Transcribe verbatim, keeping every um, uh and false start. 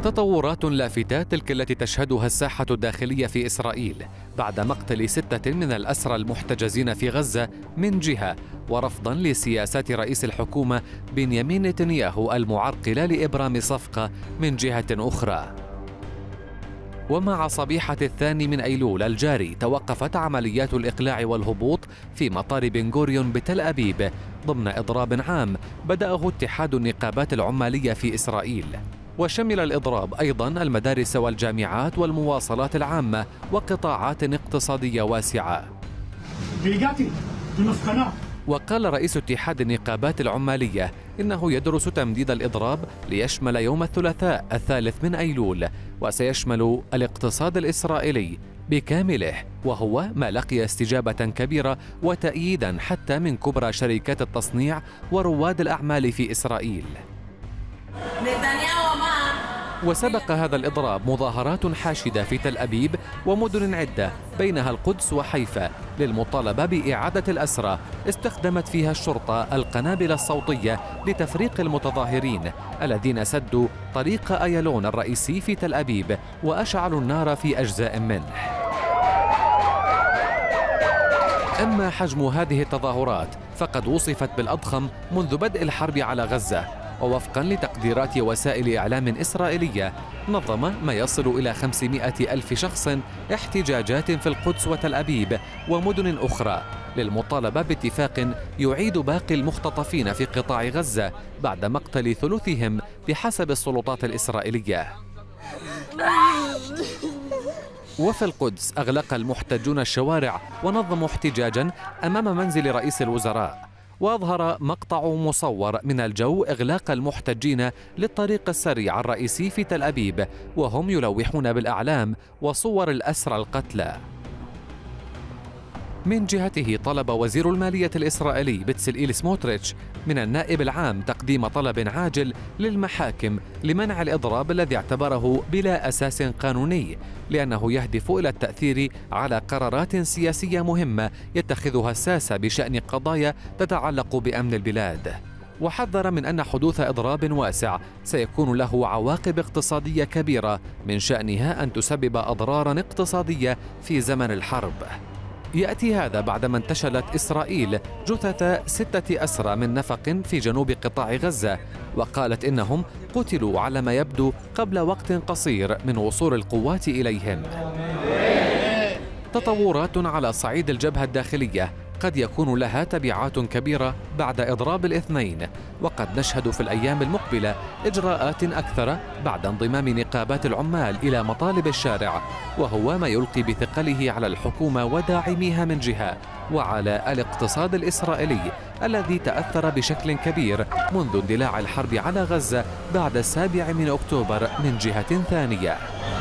تطورات لافتة تلك التي تشهدها الساحة الداخلية في إسرائيل بعد مقتل ستة من الأسرى المحتجزين في غزة من جهة، ورفضا لسياسات رئيس الحكومة بنيامين نتنياهو المعرقلة لإبرام صفقة من جهة أخرى. ومع صبيحة الثاني من أيلول الجاري توقفت عمليات الإقلاع والهبوط في مطار بن غوريون بتل أبيب ضمن إضراب عام بدأه اتحاد النقابات العمالية في إسرائيل، وشمل الإضراب أيضا المدارس والجامعات والمواصلات العامة وقطاعات اقتصادية واسعة. وقال رئيس اتحاد النقابات العمالية إنه يدرس تمديد الإضراب ليشمل يوم الثلاثاء الثالث من أيلول، وسيشمل الاقتصاد الإسرائيلي بكامله، وهو ما لقي استجابة كبيرة وتأييدا حتى من كبرى شركات التصنيع ورواد الأعمال في إسرائيل. وسبق هذا الإضراب مظاهرات حاشدة في تل أبيب ومدن عدة بينها القدس وحيفا للمطالبة بإعادة الأسرى استخدمت فيها الشرطة القنابل الصوتية لتفريق المتظاهرين الذين سدوا طريق أيالون الرئيسي في تل أبيب وأشعلوا النار في أجزاء منه. أما حجم هذه التظاهرات فقد وصفت بالأضخم منذ بدء الحرب على غزة، ووفقا لتقديرات وسائل إعلام إسرائيلية نظم ما يصل إلى خمسمائة ألف شخص احتجاجات في القدس وتل أبيب ومدن أخرى للمطالبة باتفاق يعيد باقي المختطفين في قطاع غزة بعد مقتل ثلثهم بحسب السلطات الإسرائيلية. وفي القدس أغلق المحتجون الشوارع ونظموا احتجاجا أمام منزل رئيس الوزراء، وأظهر مقطع مصور من الجو إغلاق المحتجين للطريق السريع الرئيسي في تل أبيب وهم يلوحون بالأعلام وصور الأسرى القتلى. من جهته طلب وزير المالية الإسرائيلي بتسلئيل سموتريتش من النائب العام تقديم طلب عاجل للمحاكم لمنع الإضراب الذي اعتبره بلا أساس قانوني، لأنه يهدف إلى التأثير على قرارات سياسية مهمة يتخذها الساسة بشأن قضايا تتعلق بأمن البلاد. وحذر من أن حدوث إضراب واسع سيكون له عواقب اقتصادية كبيرة من شأنها أن تسبب أضرارا اقتصادية في زمن الحرب. يأتي هذا بعدما انتشلت إسرائيل جثث ستة أسرى من نفق في جنوب قطاع غزة، وقالت إنهم قتلوا على ما يبدو قبل وقت قصير من وصول القوات إليهم. تطورات على صعيد الجبهة الداخلية قد يكون لها تبعات كبيرة بعد إضراب الاثنين، وقد نشهد في الأيام المقبلة إجراءات أكثر بعد انضمام نقابات العمال إلى مطالب الشارع، وهو ما يلقي بثقله على الحكومة وداعميها من جهة، وعلى الاقتصاد الإسرائيلي الذي تأثر بشكل كبير منذ اندلاع الحرب على غزة بعد السابع من أكتوبر من جهة ثانية.